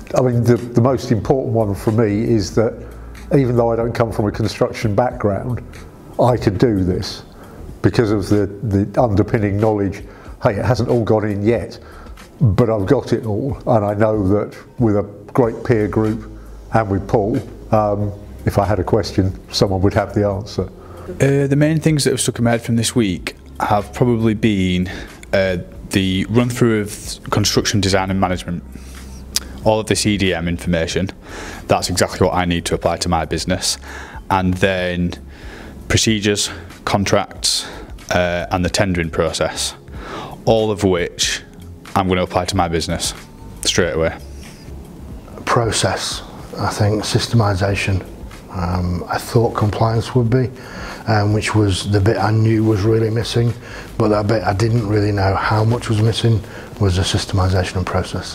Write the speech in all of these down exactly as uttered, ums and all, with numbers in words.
I mean, the, the most important one for me is that even though I don't come from a construction background, I could do this because of the, the underpinning knowledge. Hey, it hasn't all gone in yet, but I've got it all, and I know that with a great peer group and with Paul, um, if I had a question, someone would have the answer. Uh, the main things that have stuck in my head from this week have probably been uh, the run through of construction design and management. All of this E D M information, that's exactly what I need to apply to my business. And then procedures, contracts, uh, and the tendering process, all of which I'm going to apply to my business straight away. Process, I think, systemisation. Um, I thought compliance would be, um, which was the bit I knew was really missing, but that bit I didn't really know how much was missing was the systemisation and process.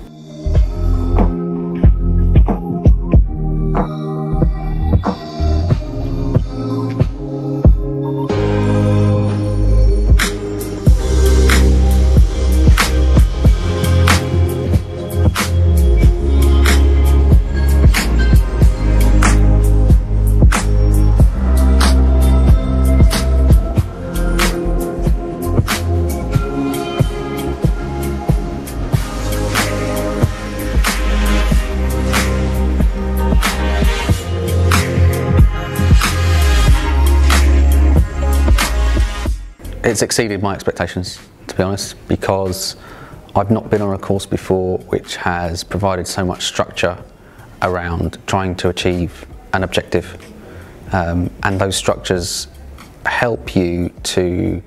It's exceeded my expectations, to be honest, because I've not been on a course before which has provided so much structure around trying to achieve an objective, um, and those structures help you to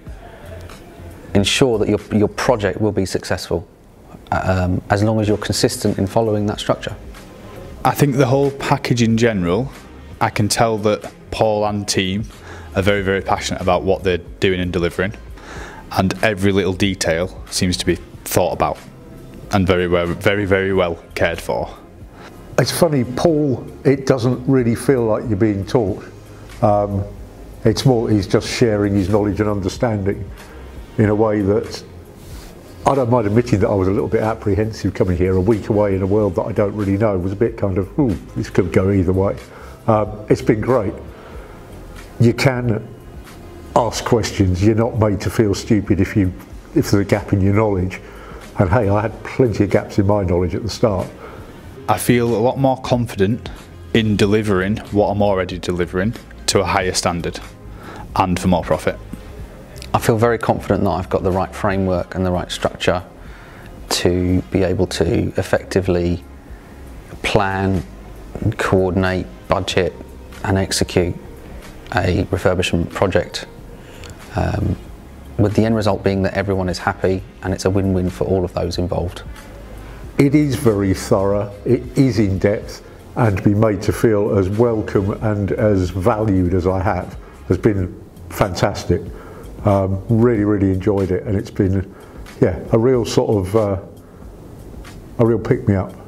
ensure that your, your project will be successful um, as long as you're consistent in following that structure. I think the whole package in general, I can tell that Paul and team are very, very passionate about what they're doing and delivering, and every little detail seems to be thought about and very, well, very, very well cared for. It's funny, Paul, it doesn't really feel like you're being taught. Um, it's more, he's just sharing his knowledge and understanding in a way that I don't mind admitting that I was a little bit apprehensive coming here a week away in a world that I don't really know. It was a bit kind of, ooh, this could go either way. Um, it's been great. You can ask questions. You're not made to feel stupid if you if there's a gap in your knowledge. And hey, I had plenty of gaps in my knowledge at the start. I feel a lot more confident in delivering what I'm already delivering to a higher standard and for more profit. I feel very confident that I've got the right framework and the right structure to be able to effectively plan, coordinate, budget and execute a refurbishment project, um, with the end result being that everyone is happy and it's a win-win for all of those involved. It is very thorough, it is in depth, and to be made to feel as welcome and as valued as I have has been fantastic. Um, really, really enjoyed it, and it's been, yeah, a real sort of, uh, a real pick-me-up.